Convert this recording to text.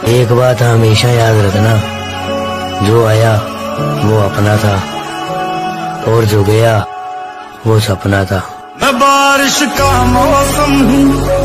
एक बात हमेशा याद रखना, जो आया वो अपना था और जो गया वो सपना था। मैं बारिश का मौसम हूँ।